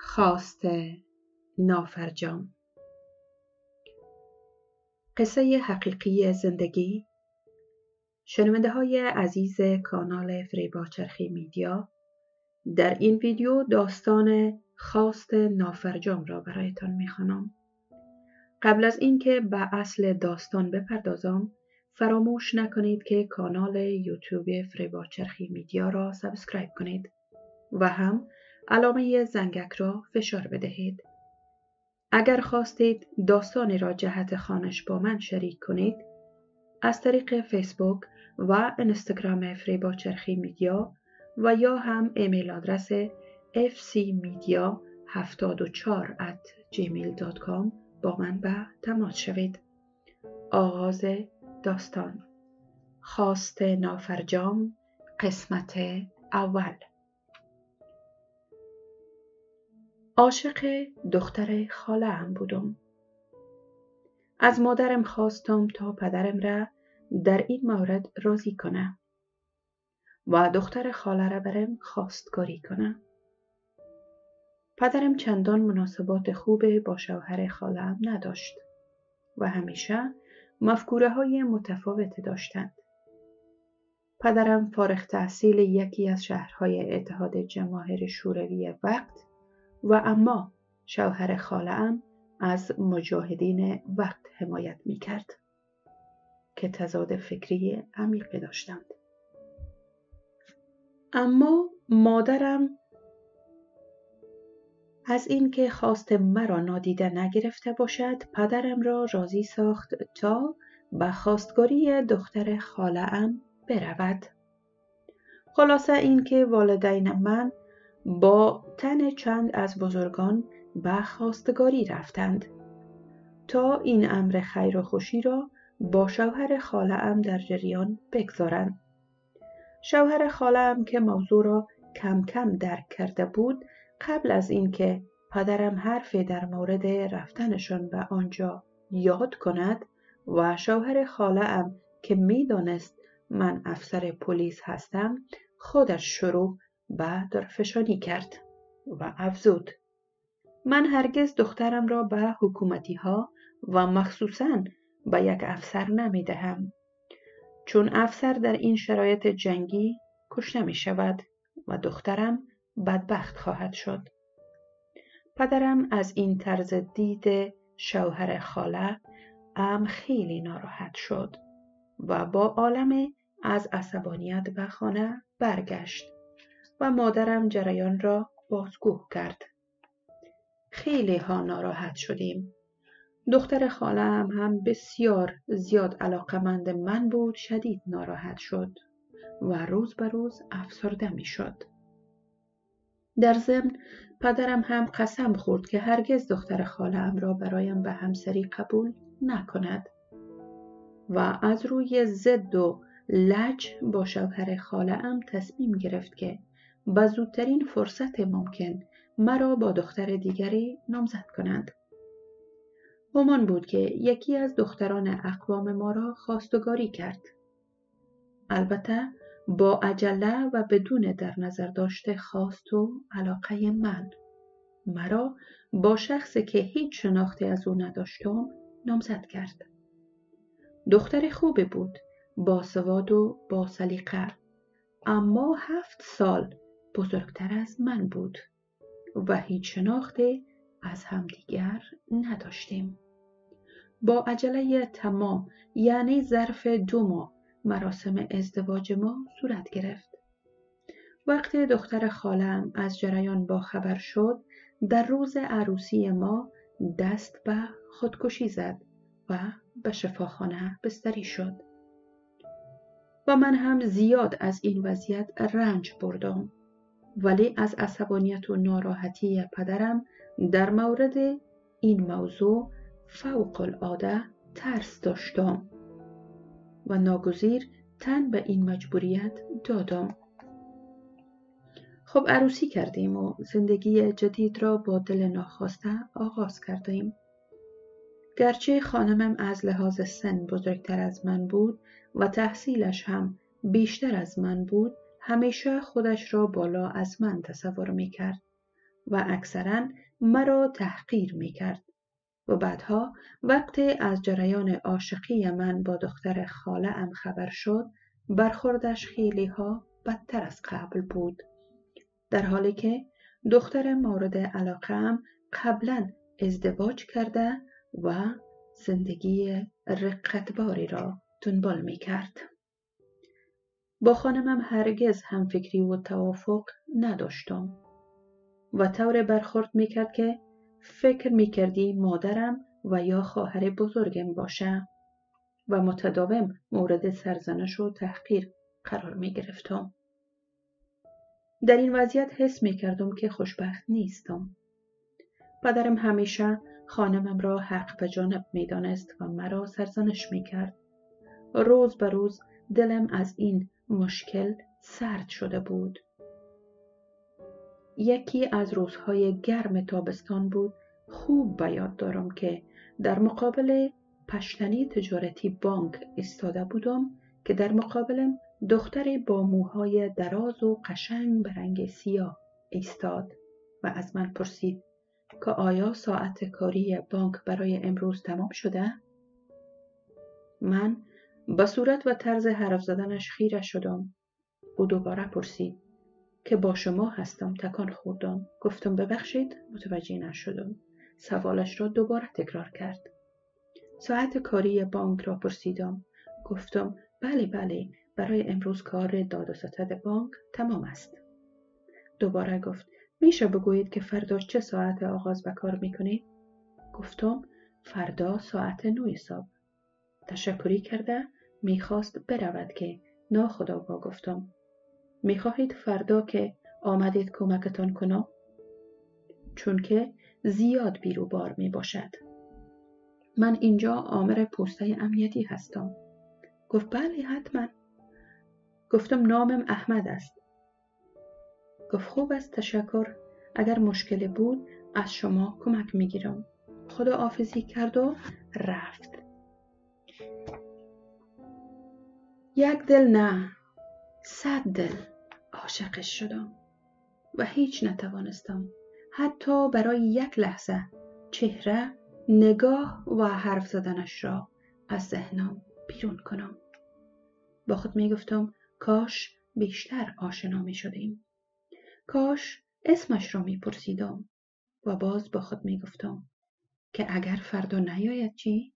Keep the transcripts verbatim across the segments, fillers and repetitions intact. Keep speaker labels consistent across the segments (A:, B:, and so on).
A: خواست نافرجام. قصه حقیقی زندگی. شنونده های عزیز کانال فریبا چرخی میدیا، در این ویدیو داستان خواست نافرجام را برایتان میخوانم. قبل از اینکه به اصل داستان بپردازم، فراموش نکنید که کانال یوتیوب فریبا چرخی میدیا را سابسکرایب کنید و هم علامه زنگک را فشار بدهید. اگر خواستید داستانی را جهت خوانش با من شریک کنید، از طریق فیسبوک و اینستاگرام فریبا چرخی میدیا و یا هم ایمیل آدرس اف سی میدیا هفتاد و چهار ات جیمیل دات کام با من به تماس شوید. آغاز داستان. خواست نافرجام، قسمت اول. عاشق دختر خاله‌ام بودم. از مادرم خواستم تا پدرم را در این مورد راضی کنه و دختر خاله را برم خواستگاری کنه. پدرم چندان مناسبات خوب با شوهر خاله‌ام نداشت و همیشه مفکوره های متفاوت داشتند. پدرم فارغ التحصیل یکی از شهرهای اتحاد جماهیر شوروی وقت و اما شوهر خاله‌ام از مجاهدین وقت حمایت می کرد که تضاد فکری عمیقی داشتند. اما مادرم از اینکه خواست مرا نادیده نگرفته باشد، پدرم را راضی ساخت تا به خواستگاری دختر خاله‌ام برود. خلاصه اینکه والدین من با تن چند از بزرگان به خواستگاری رفتند تا این امر خیر و خوشی را با شوهر خاله‌ام در جریان بگذارند. شوهر خاله‌ام که موضوع را کم کم درک کرده بود، قبل از اینکه پدرم حرفی در مورد رفتنشان به آنجا یاد کند و شوهر خاله‌ام که می‌دانست من افسر پلیس هستم، خودش شروع به درفشانی کرد و افزود: من هرگز دخترم را به حکومتی ها و مخصوصاً به یک افسر نمی دهم، چون افسر در این شرایط جنگی کشته می شود و دخترم بدبخت خواهد شد. پدرم از این طرز دید شوهر خاله ام خیلی ناراحت شد و با عالمه از عصبانیت به خانه برگشت و مادرم جریان را بازگو کرد. خیلی ها ناراحت شدیم. دختر خاله‌ام هم بسیار زیاد علاقمند من بود. شدید ناراحت شد و روز به روز افسرده می شد. در ضمن پدرم هم قسم خورد که هرگز دختر خاله‌ام را برایم به همسری قبول نکند و از روی ضد و لج با شوهر خاله‌ام تصمیم گرفت که با زودترین فرصت ممکن مرا با دختر دیگری نامزد کنند. همان بود که یکی از دختران اقوام ما را خواستگاری کرد. البته با عجله و بدون در نظر داشته خواست و علاقه من مرا با شخصی که هیچ شناختی از او نداشتم نامزد کرد. دختر خوبی بود، باسواد و با سلیقه، اما هفت سال بزرگتر از من بود و هیچ شناختی از همدیگر نداشتیم. با عجله تمام، یعنی ظرف دو ماه، مراسم ازدواج ما صورت گرفت. وقتی دختر خاله‌ام از جریان با خبر شد، در روز عروسی ما دست به خودکشی زد و به شفاخانه بستری شد و من هم زیاد از این وضعیت رنج بردم، ولی از عصبانیت و ناراحتی پدرم در مورد این موضوع فوق العاده ترس داشتم و ناگزیر تن به این مجبوریت دادم. خب عروسی کردیم و زندگی جدید را با دل ناخواسته آغاز کردیم. گرچه خانمم از لحاظ سن بزرگتر از من بود و تحصیلش هم بیشتر از من بود، همیشه خودش را بالا از من تصور می کرد و اکثراً مرا تحقیر می کرد و بعدها وقتی از جریان عاشقی من با دختر خاله‌ام خبر شد برخوردش خیلی ها بدتر از قبل بود، در حالی که دختر مورد علاقه‌ام قبلاً ازدواج کرده و زندگی رقتباری را دنبال می کرد. با خانمم هرگز هم فکری و توافق نداشتم و طور برخورد می کرد که فکر می کردی مادرم و یا خواهر بزرگم باشه و متداوم مورد سرزنش و تحقیر قرار می گرفتم. در این وضعیت حس می کردم که خوشبخت نیستم. پدرم همیشه خانمم را حق به جانب می دانست و مرا سرزنش می کرد. روز به روز دلم از این مشکل سرد شده بود. یکی از روزهای گرم تابستان بود. خوب به یاد دارم که در مقابل پشتنی تجارتی بانک ایستاده بودم که در مقابلم دختری با موهای دراز و قشنگ به رنگ سیاه ایستاد و از من پرسید که آیا ساعت کاری بانک برای امروز تمام شده؟ من با صورت و طرز حرف زدنش خیره شدم. او دوباره پرسید که با شما هستم. تکان خوردم. گفتم ببخشید متوجه نشدم. سوالش را دوباره تکرار کرد. ساعت کاری بانک را پرسیدم. گفتم بله بله برای امروز کار داد و ستد بانک تمام است. دوباره گفت میشه بگویید که فردا چه ساعت آغاز به کار میکنید؟ گفتم فردا ساعت نه صبح. تشکری کرده میخواست برود که ناخودآگاه گفتم میخواهید فردا که آمدید کمکتان کنم؟ چون که زیاد بیروبار می باشد. من اینجا آمر پسته امنیتی هستم. گفت بله حتما. گفتم نامم احمد است. گفت خوب است تشکر. اگر مشکلی بود از شما کمک می گیرم. خداحافظی کرد و رفت. یک دل نه صد دل عاشقش شدم و هیچ نتوانستم حتی برای یک لحظه چهره، نگاه و حرف زدنش را از ذهنم بیرون کنم. با خود می گفتم کاش بیشتر آشنا می شدیم. کاش اسمش را می پرسیدم و باز با خود می گفتم که اگر فردا نیاید چی؟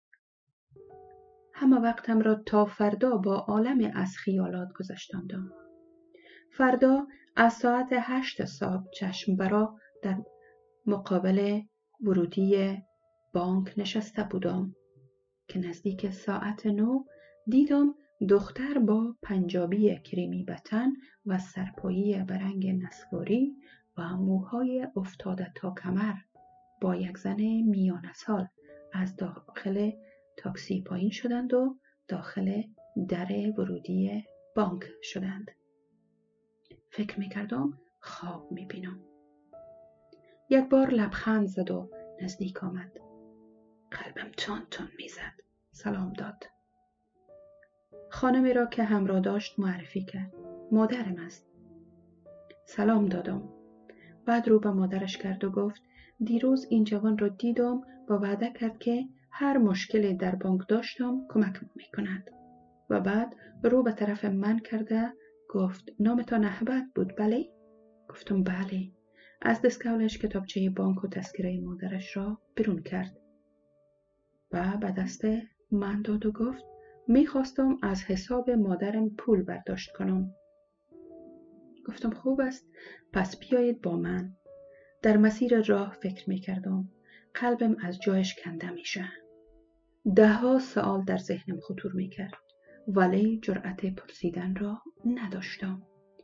A: همه وقتم را تا فردا با عالم از خیالات گذشتاندم. فردا از ساعت هشت صبح چشم برا در مقابل ورودی بانک نشسته بودم که نزدیک ساعت نو دیدم دختر با پنجابی کریمی به تن و سرپایی به رنگ نسواری و موهای افتاده تا کمر با یک زن میانه سال از داخل تاکسی پایین شدند و داخل در ورودی بانک شدند. فکر میکردم خواب میبینم. یک بار لبخند زد و نزدیک آمد. قلبم تون تون میزد. سلام داد. خانمی را که همراه داشت معرفی کرد. مادرم است. سلام دادم. بعد رو به مادرش کرد و گفت دیروز این جوان را دیدم و وعده کرد که هر مشکلی در بانک داشتم کمک میکند. و بعد رو به طرف من کرده گفت نامتان احمد بود بله؟ گفتم بله. از دستکولش کتابچه بانک و تذکره مادرش را بیرون کرد و به دست من داد و گفت میخواستم از حساب مادرم پول برداشت کنم. گفتم خوب است پس بیایید با من. در مسیر راه فکر میکردم. قلبم از جایش کنده میشه. ده ها سوال در ذهنم خطور میکرد ولی جرأت پرسیدن را نداشتم.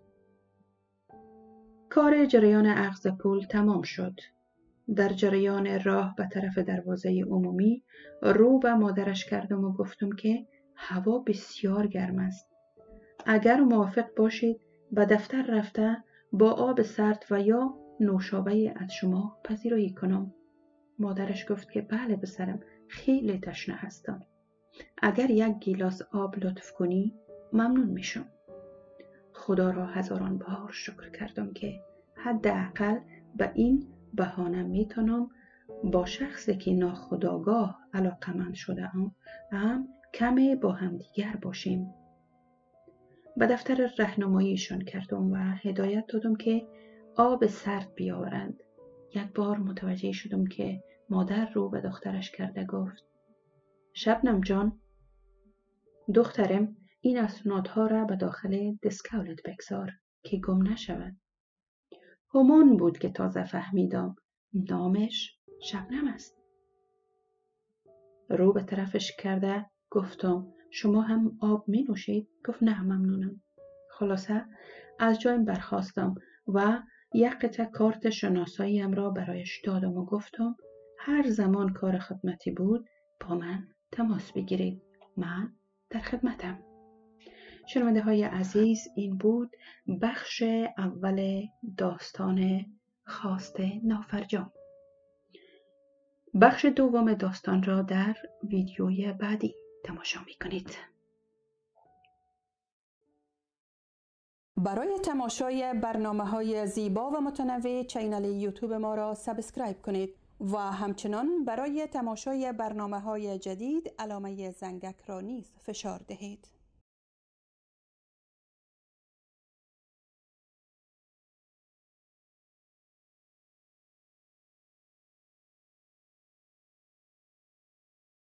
A: کار جریان اخذ پول تمام شد. در جریان راه به طرف دروازه عمومی رو به مادرش کردم و گفتم که هوا بسیار گرم است. اگر موافق باشید به دفتر رفته با آب سرد و یا نوشابه از شما پذیرایی کنم. مادرش گفت که بله پسرم خیلی تشنه هستم. اگر یک گیلاس آب لطف کنی ممنون میشم. خدا را هزاران بار شکر کردم که حداقل به این بهانه میتونم با شخصی که ناخودآگاه علاقمند شده ام هم کمی با هم دیگر باشیم. به دفتر راهنماییشان کردم و هدایت دادم که آب سرد بیاورند. یک بار متوجه شدم که مادر رو به دخترش کرده گفت: شبنم جان، دخترم، این اسنادها را به داخل دسکولت بگذار که گم نشود. همان بود که تازه فهمیدم نامش شبنم است. رو به طرفش کرده گفتم: شما هم آب می نوشید؟ گفت: نه ممنونم. خلاصه از جایم برخاستم و یک قطعه کارت شناساییم را برایش دادم و گفتم: هر زمان کار خدمتی بود با من تماس بگیرید، من در خدمتم. شنونده های عزیز، این بود بخش اول داستان خواست نافرجام. بخش دوم داستان را در ویدیوی بعدی تماشا می کنید.
B: برای تماشای برنامه‌های زیبا و متنوع چینل یوتیوب ما را سابسکرایب کنید و همچنان برای تماشای برنامه‌های جدید علامه زنگک را نیز فشار دهید.